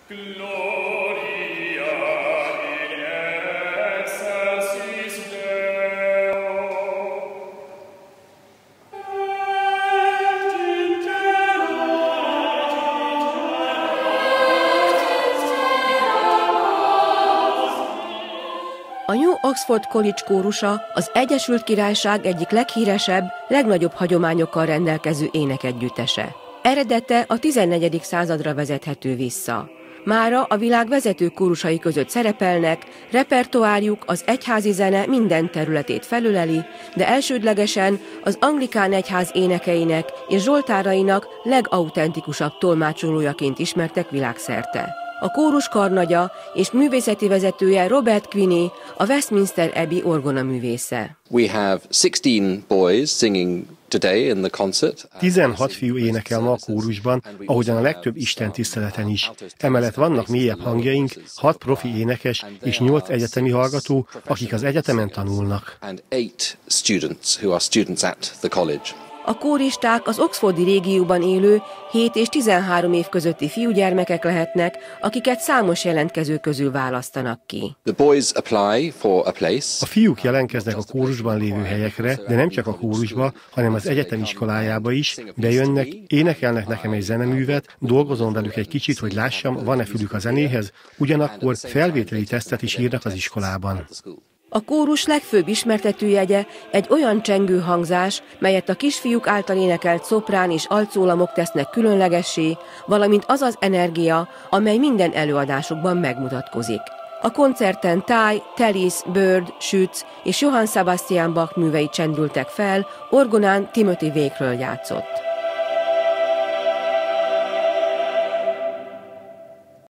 A New Oxford College kórusa az Egyesült Királyság egyik leghíresebb, legnagyobb hagyományokkal rendelkező énekegyüttese. Eredete a 14. századra vezethető vissza. Mára a világ vezető kórusai között szerepelnek, repertoárjuk az egyházi zene minden területét felöleli, de elsődlegesen az anglikán egyház énekeinek és zsoltárainak legautentikusabb tolmácsolójaként ismertek világszerte. A kórus karnagya és művészeti vezetője Robert Quinney, a Westminster Abbey orgonaművésze. 16 fiú énekel ma a kórusban, ahogyan a legtöbb istentiszteleten is. Emellett vannak mélyebb hangjaink, 6 profi énekes és 8 egyetemi hallgató, akik az egyetemen tanulnak. A kóristák az oxfordi régióban élő 7 és 13 év közötti fiúgyermekek lehetnek, akiket számos jelentkező közül választanak ki. A fiúk jelentkeznek a kórusban lévő helyekre, de nem csak a kórusba, hanem az egyetem iskolájába is, bejönnek, énekelnek nekem egy zeneművet, dolgozom velük egy kicsit, hogy lássam, van-e fülük a zenéhez, ugyanakkor felvételi tesztet is írnak az iskolában. A kórus legfőbb ismertetőjegye egy olyan csengő hangzás, melyet a kisfiúk által énekelt szoprán és altszólamok tesznek különlegessé, valamint az az energia, amely minden előadásukban megmutatkozik. A koncerten Ty, Tallis, Bird, Schütz és Johann Sebastian Bach művei csendültek fel, orgonán Timothy Wakeről játszott.